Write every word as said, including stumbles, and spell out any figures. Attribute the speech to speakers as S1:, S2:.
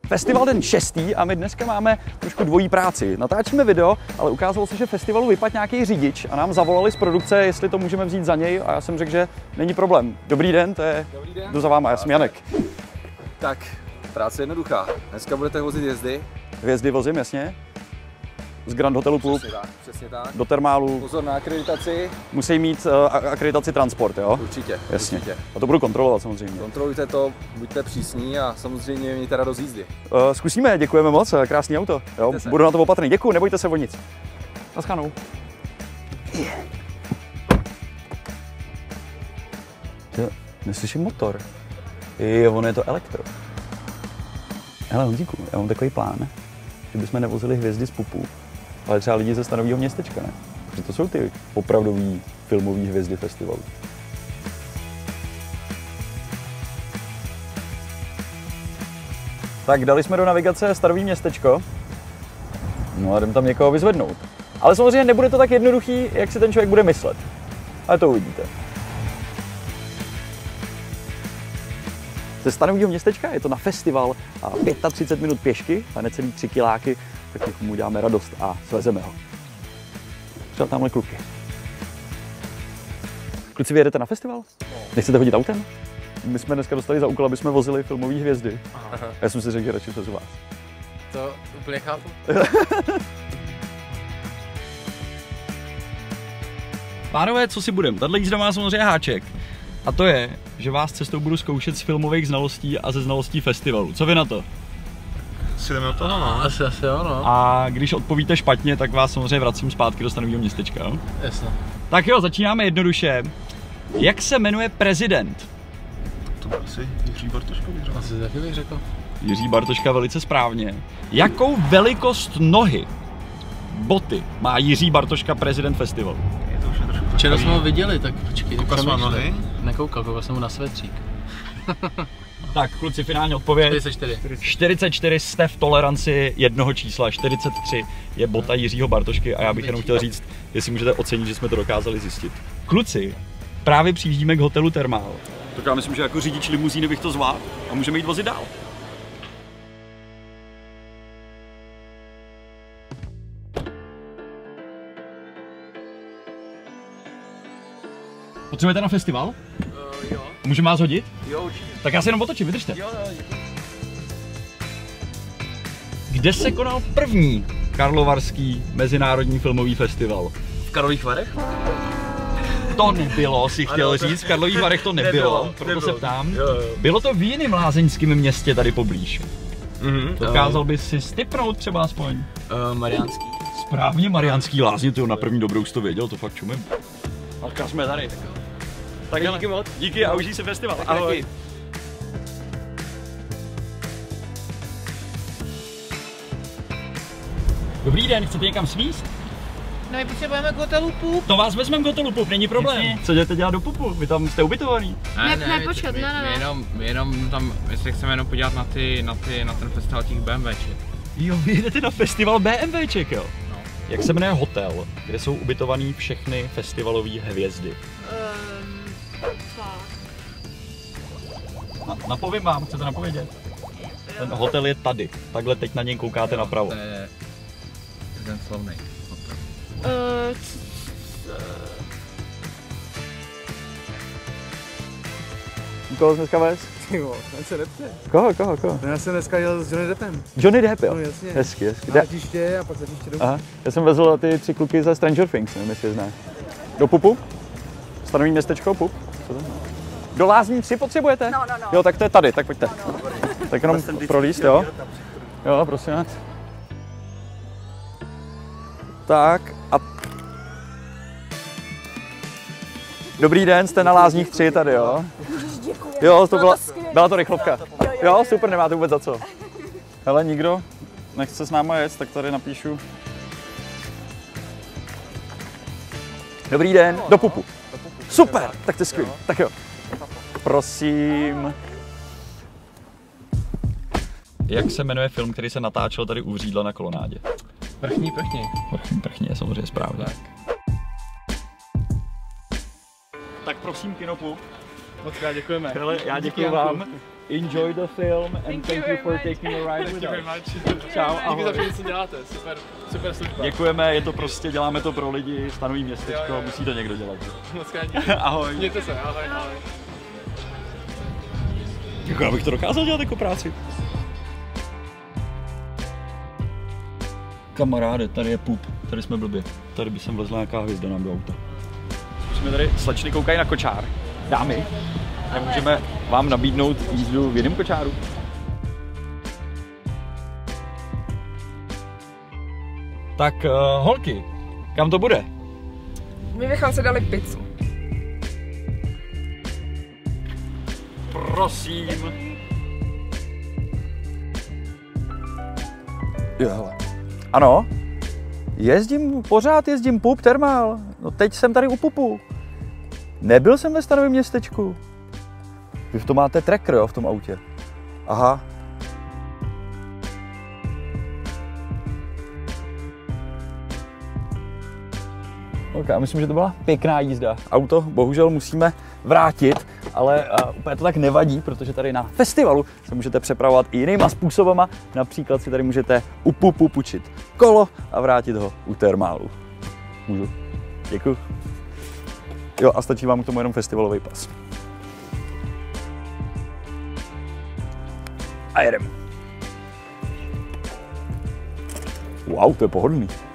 S1: Festival den šestý a my dneska máme trošku dvojí práci. Natáčíme video, ale ukázalo se, že festivalu vypadl nějaký řidič a nám zavolali z produkce, jestli to můžeme vzít za něj a já jsem řekl, že není problém. Dobrý den, to je...
S2: Dobrý den.
S1: Jdu za váma, já jsem Janek.
S2: Tak, práce je jednoduchá. Dneska budete vozit hvězdy.
S1: Hvězdy vozím, jasně. Z Grand Hotelu Pulp.
S2: Přesně tak, přesně tak.
S1: Do termálu.
S2: Pozor na akreditaci.
S1: Musí mít uh, akreditaci transport, jo?
S2: Určitě,
S1: Jasně.
S2: určitě.
S1: A to budu kontrolovat samozřejmě.
S2: Kontrolujte to, buďte přísní a samozřejmě mějte radost jízdy.
S1: Uh, zkusíme, děkujeme moc, krásný auto. Jo? Budu na to opatrný. Děkuju, nebojte se o nic. Naschledanou. Yeah. Jo, neslyším motor. Jo, ono je to elektro. Hele Honzíku, já mám takový plán, že bychom nevozili hvězdy z pupů, ale třeba lidi ze Stanového městečka, ne? Protože to jsou ty opravdový filmový hvězdy festivalu. Tak dali jsme do navigace Stanový městečko. No a jdem tam někoho vyzvednout. Ale samozřejmě nebude to tak jednoduchý, jak si ten člověk bude myslet. Ale to uvidíte. Ze Stanového městečka je to na festival a třicet pět minut pěšky a necelý tři kiláky, tak mu uděláme radost a svezeme ho. Třeba tamhle kluky. Kluci, vy jedete na festival? Nechcete hodit autem? My jsme dneska dostali za úkol, aby jsme vozili filmové hvězdy. Aha. Já jsem si řekl, že radši přes vás.
S3: To úplně chápu.
S4: Pánové, co si budem? Tato jízda má samozřejmě háček. A to je, že vás cestou budu zkoušet z filmových znalostí a ze znalostí festivalu. Co vy na to?
S3: Si jdeme od toho, no. Asi, asi jo, no.
S4: A když odpovíte špatně, tak vás samozřejmě vracím zpátky do Stanového městečka, jo?
S3: Jasně.
S4: Tak jo, začínáme jednoduše. Jak se jmenuje prezident?
S3: To byl asi Jiří Bartoška, bych řekl. Asi taky bych řekl.
S4: Jiří Bartoška velice správně. Jakou velikost nohy, boty, má Jiří Bartoška, prezident festivalu?
S3: Je to už je trošku
S5: včera jsme ho viděli, tak počkej.
S3: Koukal jsem na nohy?
S5: Nekoukal, koukal jsem mu na svetřík.
S4: Tak, kluci, finální odpověď.
S5: čtyřicet čtyři.
S4: čtyřicet čtyři jste v toleranci jednoho čísla, čtyřicet tři je bota Jiřího Bartošky a já bych jenom chtěl říct, jestli můžete ocenit, že jsme to dokázali zjistit. Kluci, právě přijíždíme k hotelu Termál. Tak já myslím, že jako řidič limuzíny bych to zvládl a můžeme jít vozit dál. Potřebujete na festival?
S3: Uh, jo.
S4: Můžeme vás hodit?
S3: Jo, určitě.
S4: Tak já se jenom otočím, vydržte.
S3: Jo, jo, děkuji.
S4: Kde se konal první Karlovarský mezinárodní filmový festival?
S3: V Karlových Varech?
S4: To nebylo, si chtěl
S3: ano, to...
S4: říct, v Karlových Varech to nebylo, nebylo proto nebylo. Se ptám. Jo, jo. Bylo to v jiném lázeňském městě tady poblíž.
S3: Mm-hmm.
S4: Dokázal bys si stipnout třeba aspoň?
S5: Uh, Mariánský.
S4: Správně, Mariánský lázně, to na první dobrou jsi to věděl, to fakt čumím. A jsme tady. Tak díky moc. Díky a užij se festival. Ahoj. Dobrý den, chcete někam svíst?
S6: No my potřebujeme k hotelu Pup.
S4: To vás vezmeme k hotelu Pup, není problém. Jasně. Co jdete dělat do Pupu? Vy tam jste ubytovaný?
S6: Ne, ne, ne, počkat, ne, ne, ne.
S7: Jenom, jenom tam, my se chceme jenom podívat na, ty, na, ty, na ten festival těch BMWček.
S4: Jo, vy jdete na festival BMWček, jo? No. Jak se jmenuje hotel, kde jsou ubytovaný všechny festivalové hvězdy?
S6: Um,
S4: na, napovím vám, chcete napovědět? Ten hotel je tady, takhle teď na něj koukáte napravo.
S7: To je ten slavný hotel.
S6: Uh,
S1: Koho jsi dneska vez?
S2: Jo, ten se nepře.
S1: Koho, koho, koho?
S2: Já jsem dneska jel s Johnny Deppem.
S1: Johnny Depp, jo?
S2: No jasně.
S1: Hezky, hezky.
S2: Na letiště a pak letiště domů.
S1: Aha, já jsem vezl ty tři kluky ze Stranger Things, nevím, jestli je znáš. Do Pupu? Stanový městečko, Pup? Co to? Do Lázní tři potřebujete?
S6: No, no, no.
S1: Jo, tak to je tady, tak pojďte.
S6: No, no.
S1: Tak jenom prolíst, jo? Jo, prosím. Tak a... Dobrý den, jste na Lázních tři tady, jo? Jo, to byla, byla to rychlovka. Jo, super, nemáte vůbec za co. Hele, nikdo nechce s náma jet, tak tady napíšu. Dobrý den, do Pupu. Super, tak to je skvělý. Tak jo. Prosím.
S4: Jak se jmenuje film, který se natáčel tady u Řídla na kolonádě?
S3: Prchní, prchní.
S4: Prchní, prchní je samozřejmě správně.
S3: Tak.
S4: Tak prosím, Kinopup,
S3: Moc krát děkujeme.
S4: Hele, já děkuji vám. Enjoy the film and thank you for taking a ride with us. Čau, ahoj.
S3: Díky za všechno, co děláte, super, super služba.
S4: Děkujeme, je to prostě, děláme to pro lidi, stanoví městečko, jo, jo. Musí to někdo dělat.
S3: Moc krát díky.
S4: Ahoj.
S3: Mějte se, ahoj, ahoj.
S4: Jako já bych to dokázal dělat jako práci. Kamaráde, tady je pup, tady jsme blbě. Tady by sem vlezla nějaká hvězda nám do auta. Jsme tady, slečny koukají na kočár. Dámy, nemůžeme vám nabídnout jízdu v jiném kočáru? Tak uh, holky, kam to bude?
S8: My bychom si dali pizzu.
S4: Prosím. Jo, hele. Ano, jezdím, pořád jezdím pup, termál. No teď jsem tady u pupu. Nebyl jsem ve stanovém městečku. Vy v tom máte tracker, jo, v tom autě. Aha. Ok, já myslím, že to byla pěkná jízda. Auto bohužel musíme vrátit, ale uh, úplně to tak nevadí, protože tady na festivalu se můžete přepravovat i jinýma způsobama. Například si tady můžete u pupu půjčit kolo a vrátit ho u termálu. Můžu? Děkuji. Jo, a stačí vám k tomu jenom festivalový pas. A jedem. Wow, to je pohodlný.